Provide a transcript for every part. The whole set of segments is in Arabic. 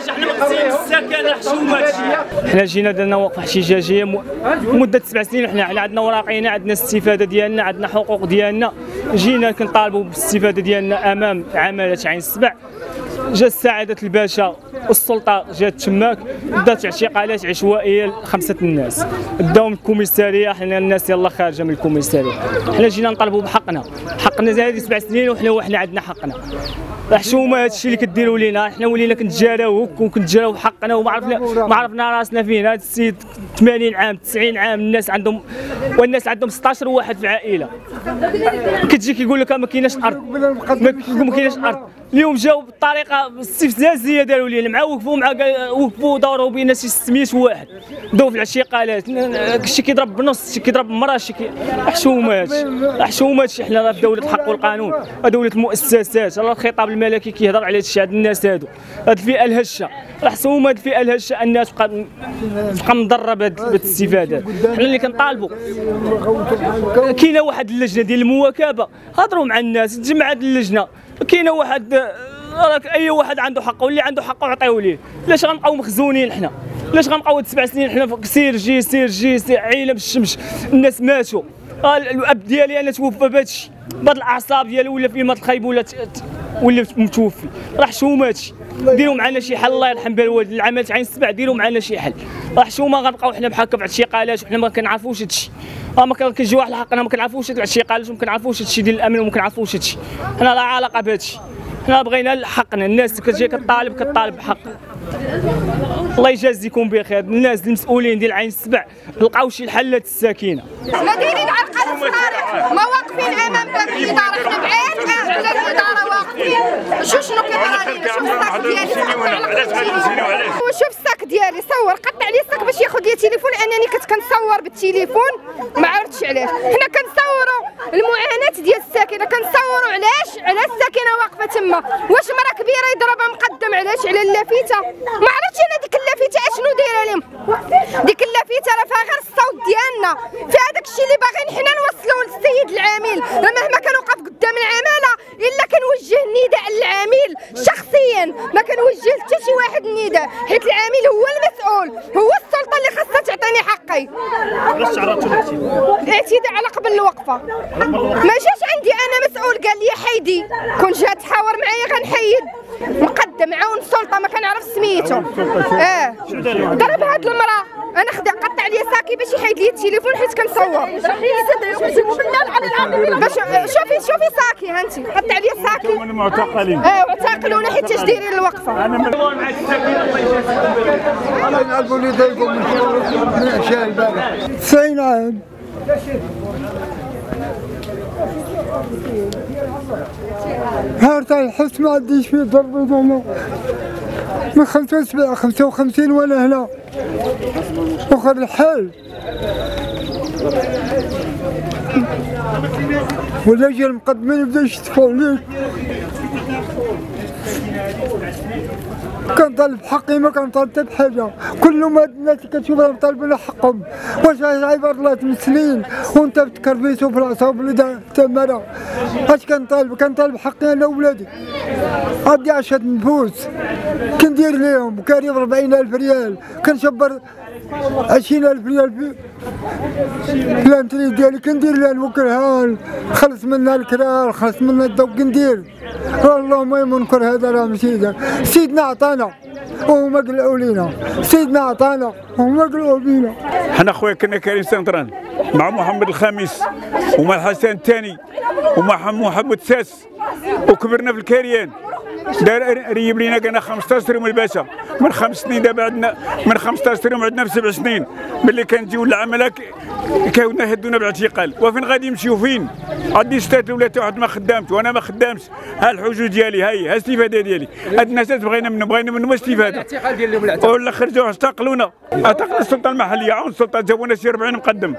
حاجه حنا مقصين السكن الحشومات. حنا جينا درنا وقفه احتجاجيه مده 7 سنين، وحنا عندنا وراقينا، عندنا الاستفاده ديالنا، عندنا حقوق ديالنا. جينا كنطالبوا بالاستفاده ديالنا امام عماله عين السبع. جا سعادة الباشا والسلطه جات تماك دات اعتقالات عشوائيه ل5 الناس، داهم الكوميساريه. حنا الناس يلاه خارجه من الكوميساريه، حنا جينا نطالبوا بحقنا. حقنا هذه 7 سنين وحنا عندنا حقنا. الحشومه هذا الشيء اللي كديروا لينا، حنا ولينا كنتجاراوك وكنتجاراو حقنا وما عرفنا راسنا فين. هذا السيد 80 عام 90 عام الناس عندهم، والناس عندهم 16 واحد في العائله. كتجي كيقول لك ما كايناش ارض، ما كايناش ارض. اليوم جاوا بالطريقه استفزازيه داروا لينا، مع وقفوا دوروا بينا شي 600 واحد بداو في الاعتقالات. شي كيضرب بنص، شي كيضرب بمراه، شي حشومات. حنا راه في دوله الحق والقانون، دوله المؤسسات. راه الخطاب الملكي كيهضر على هادشي. هاد الناس هادو، هاد الفئه الهشه، راه حسومه هاد الفئه الهشه. الناس تبقى مضره بهاد الاستفادات. حنا اللي كنطالبوا كاينه واحد اللجنه ديال المواكبه، هضروا مع الناس، تجمعت اللجنه. كاينه واحد، راك اي واحد عنده حقه، واللي عنده حقه عطيوه ليه. علاش غنبقاو مخزونين حنا؟ علاش غنبقاو 7 سنين حنا سير جي سير جي سير عيله بالشمس؟ الناس ماتوا. الاب ديالي انا توفى بهادشي، بهاد الاعصاب ديالو ولا في مات الخايب ولا متوفي. راه حشوماتي، ديروا معنا شي حل. الله يرحم بها الوالد العمل عين السبع، ديروا معنا شي حل. راه حشومه غنبقاو حنا بحال هكا في اعتقالات وحنا ما كنعرفوش هادشي. ما كيجي واحد الحقنا ما كنعرفوش هاد الاعتقالات وما كنعرفوش هادشي ديال الامن وما كنعرفوش هادشي. حنا لا علاقه بهادشي، حنا بغينا حقنا. الناس كتجي كطالب بحق. الله يجازيكم بخير الناس المسؤولين ديال عين السبع، لقاو شي الحلات الساكنه. مديرين على القلب الصالح، ما واقفين امام باب الاداره. حنا بعيد على الاداره واقفين. شنو كيطرى لينا؟ شوف الساك ديالي، شوف الساك ديالي، صور قطع لي الساك باش ياخذ لي التليفون، لانني كنت كنصور بالتليفون ما عرفتش علاش. حنا كنصوروا المعاناه ديال الساكنه، كنصوروا علاش الساكنه واقفه تما. واش مرا كبيره يضربها مقدم علاش على اللافته؟ ما عرفتش انا ديك اللافته اشنو دايره لهم. ديك اللافته راه فيها غير الصوت ديالنا، في هذاك الشيء اللي باغيين حنا نوصلوه للسيد العامل. مهما كان وقف قدام العماله الا كنوجه النداء للعامل شخصيا، ما كنوجه حتى شي واحد النداء، حيت العامل هو المسؤول، هو السلطه اللي خاصها تعطيني حقي. علاش تعرضتوا الاعتداء على قبل الوقفه. ما جاش عندي انا مسؤول قال لي حيدي، كون جات تحاور معايا غنحيد مقدم عون السلطه ما كنعرف سميتو. ضرب هاد المراه، انا قطع لي ساكي باش يحيد لي التليفون حيت كنصور. شوفي ساكي هانتي، قطع لي ساكي. من المعتقلين. اعتقلونا حيت اش دايرين الوقفه. انا نعرفوا اللي ضايقوا من عشاء البارح 90 عام. هارتا الحس ما عنديش فيه ضرب هنا من 55 وانا هنا واخر الحال. ولا جا المقدمين بداو يشتكوا عليك. كنطالب بحقي، ما كنطالب حتى بحاجه. كلهم هاد الناس اللي كتشوفهم طالبين حقهم. واش عباد الله تمثلين وانت بتكرفيسو في العصا ولاد التماره؟ اش كنطالب حقي انا وولادي. عندي 10 نفوس كندير ليهم كاريب 40,000 ريال، كنشبر 20,000 ريال في الانتري ديالي، كندير لها الوكرهان، خلص منها الكرار، خلص منها الضو كندير. والله ما ينكر هذا راه مشي. سيدنا عطانا وهما قلعوا لينا، سيدنا عطانا وهما قلعوا بينا. حنا خويا كنا كريم سنتران مع محمد الخامس ومع الحسن الثاني ومع محمد الساس، وكبرنا في الكاريان. دار ريب لينا كان 15 يوم الباشا، من 5 سنين دابا عندنا من 15 يوم عندنا في 7 سنين. ملي كنجيو للعمل كيودنا يهدونا بالاعتقال. وفين غادي نمشيو فين؟ عندي 6 ولاد واحد ما خدامش وانا ما خدامش. ها الحجوج ديالي، ها الاستفاده ديالي. هاد الناس بغينا منهم استفاده. الاعتقال ديالهم ولا خرجوا اعتقلونا. اعتقلنا السلطه المحليه، عون السلطه جابونا شي 40 مقدم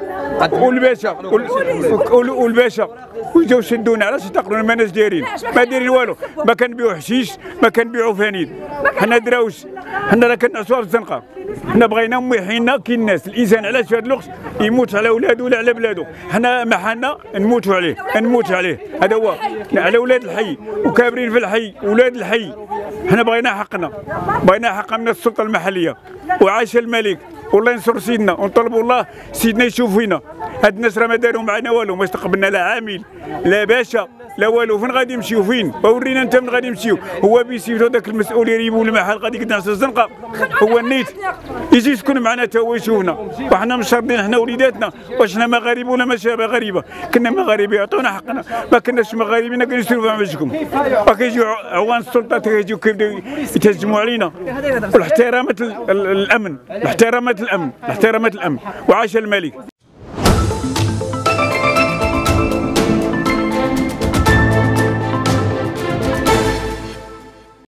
والباشا وجاو شدونا. علاش اعتقلونا؟ ما ناش دايرين، ما دايرين والو، ما كنبيعو حشيش كنمشيش ما كنبيعوا فانيد. حنا دراوش حنا راه كنعسوا في الزنقه. حنا بغينا ميحينا كاين الناس الانسان علاش في هذا الوقت يموت على ولادو ولا على بلادو. حنا ما حالنا نموتوا عليه نموت عليه. هذا هو على ولاد الحي وكابرين في الحي ولاد الحي. حنا بغينا حقنا من السلطه المحليه. وعاش الملك والله ينصر سيدنا ونطلبوا الله سيدنا يشوف فينا. هاد الناس راه ما داروا معنا والو، ما استقبلنا لا عامل لا باشا لا والو. فين غادي نمشيو فين؟ ورينا انت من غادي نمشيو. هو بيسيفتو ذاك المسؤول يريبو المحل غادي يقدناس الزنقه هو النيت يجي يسكن معنا حتى هو يشوفنا. وحنا مش شرطين حنا وليداتنا واش حنا مغاربه ولا ماشي مغاربه. كنا مغاربه يعطونا حقنا، ما كناش مغاربين كنسولفوا مع وجهكم. وكيجيو عوان السلطه كيجيو كيبداو يتهجموا علينا. والاحترامات الامن احترامات الامن وعاش الملك.